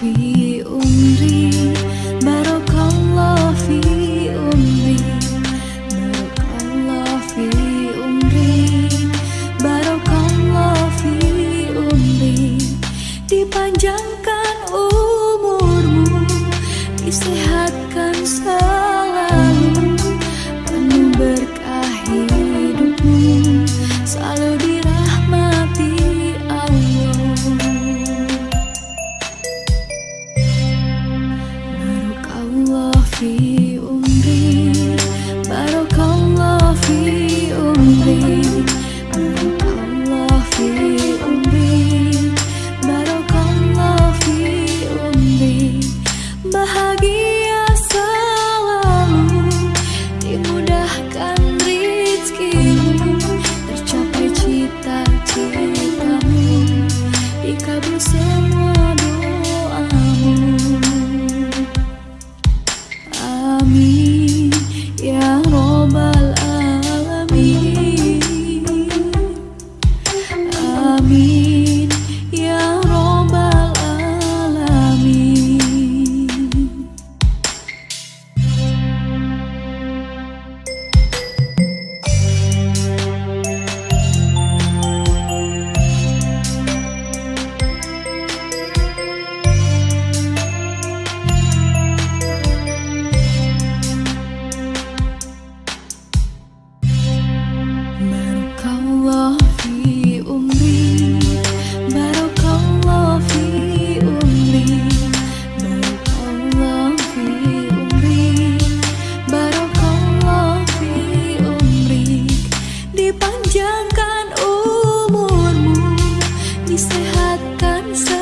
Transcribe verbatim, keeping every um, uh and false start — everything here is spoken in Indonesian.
fi umri, barakallah fi umri, barakallah fi umri, barakallah fi umri. Dipanjangkan umurmu, disehatkan selalu, penuh berkah hidupmu, selalu dirahmati Allah. Barakallah fi umri, barakallah fi umri, barakallah fi umri, barakallah fi umri. Bahagia selalu, dimudahkan rizkimu, tercapai cita-citamu, dikabul semua doamu. Amin ya robbal alamin, amin ya robbal alamin. Barakallah fi umri, barakallah fi umri, barakallah fi umri, barakallah fi umri. Dipanjangkan umurmu, disehatkan